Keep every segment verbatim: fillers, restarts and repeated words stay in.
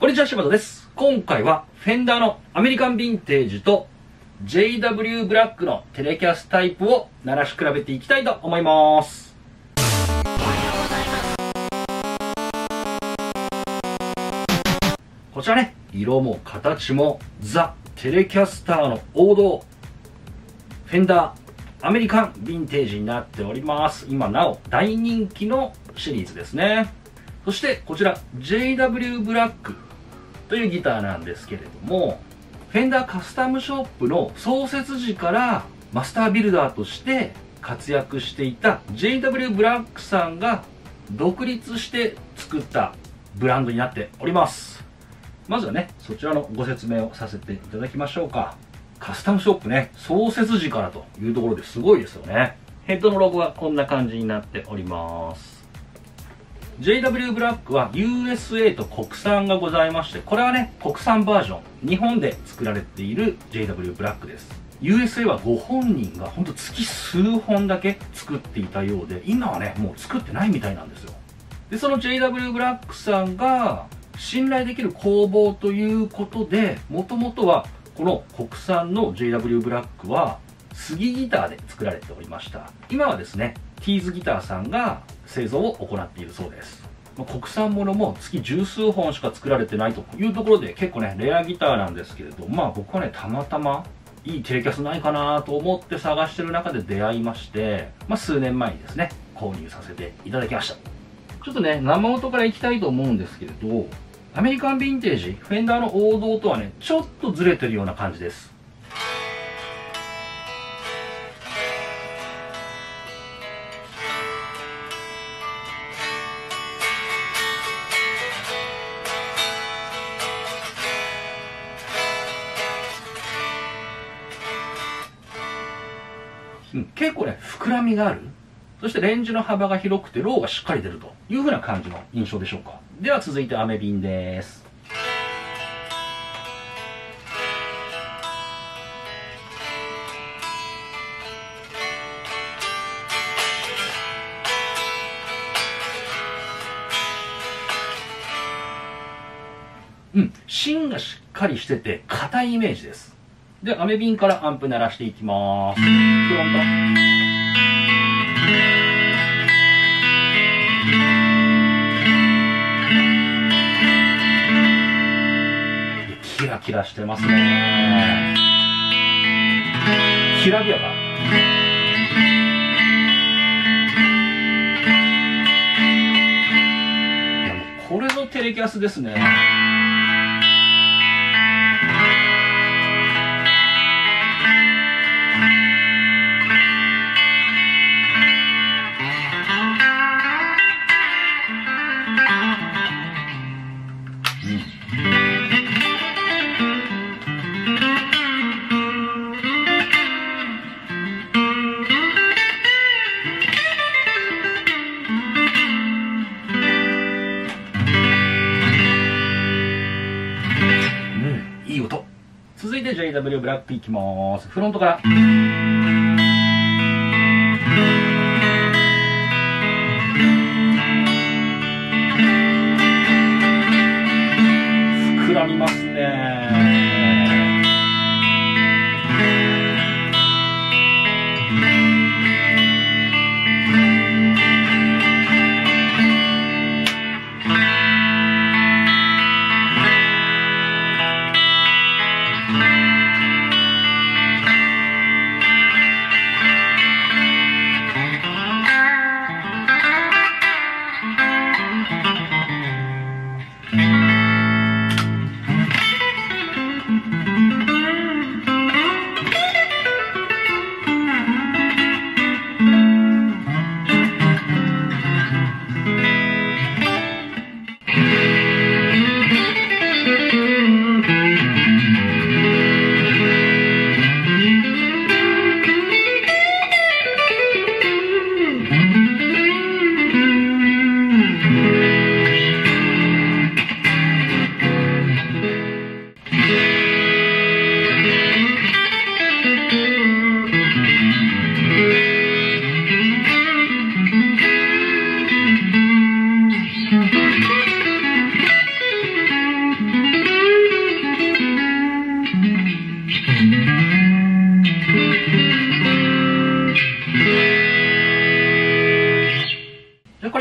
こんにちは、柴田です。今回はフェンダーのアメリカンヴィンテージと ジェイダブリュー ブラックのテレキャスタイプを鳴らし比べていきたいと思います。こちらね、色も形もザ・テレキャスターの王道フェンダーアメリカンヴィンテージになっております。今なお大人気のシリーズですね。そしてこちら ジェイダブリュー ブラックというギターなんですけれども、フェンダーカスタムショップの創設時からマスタービルダーとして活躍していた ジェイダブリュー ブラックさんが独立して作ったブランドになっております。まずはね、そちらのご説明をさせていただきましょうか。カスタムショップね、創設時からというところですごいですよね。ヘッドのロゴはこんな感じになっております。ジェイダブリュー ブラックは ユーエスエー と国産がございまして、これはね、国産バージョン、日本で作られている ジェイダブリュー ブラックです。ユーエスエー はご本人がほんと月数本だけ作っていたようで、今はね、もう作ってないみたいなんですよ。で、その ジェイダブリュー ブラックさんが信頼できる工房ということで、もともとはこの国産の ジェイダブリュー ブラックは杉ギターで作られておりました。今はですね、ティーズギターさんが製造を行っているそうです。国産ものも月十数本しか作られてないというところで結構ね、レアギターなんですけれど、まあ僕はね、たまたまいいテレキャスないかなと思って探してる中で出会いまして、まあ数年前にですね、購入させていただきました。ちょっとね、生音からいきたいと思うんですけれど、アメリカンヴィンテージ、フェンダーの王道とはね、ちょっとずれてるような感じです。うん、結構ね、膨らみがある。そしてレンジの幅が広くてローがしっかり出るという風な感じの印象でしょうか。では続いてアメビンです。うん、芯がしっかりしてて硬いイメージです。で、アメビンからアンプ鳴らしていきます。フロント。キラキラしてますね。きらびやか。いやもうこれぞテレキャスですね。いい音。続いて ジェイダブリュー ブラックいきます。フロントから。膨らみますね。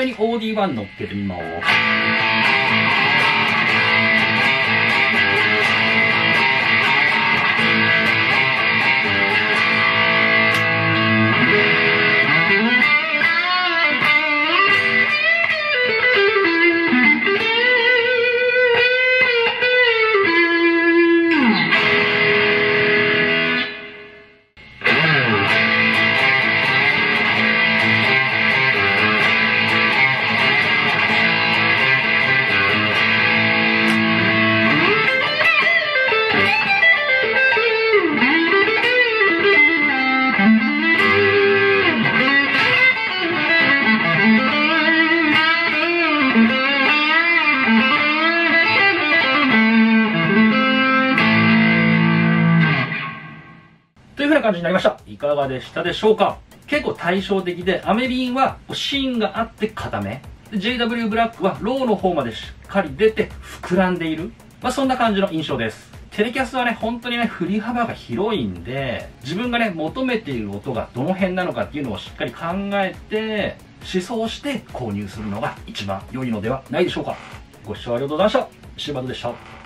れに オーディーワン 乗っけてみます。という風な感じになりました。いかがでしたでしょうか。結構対照的で、アメリンは芯があって固め、ジェイダブリュー ブラックはローの方までしっかり出て膨らんでいる。まあそんな感じの印象です。テレキャスはね、本当にね、振り幅が広いんで、自分がね、求めている音がどの辺なのかっていうのをしっかり考えて、思想して購入するのが一番良いのではないでしょうか。ご視聴ありがとうございました。柴田でした。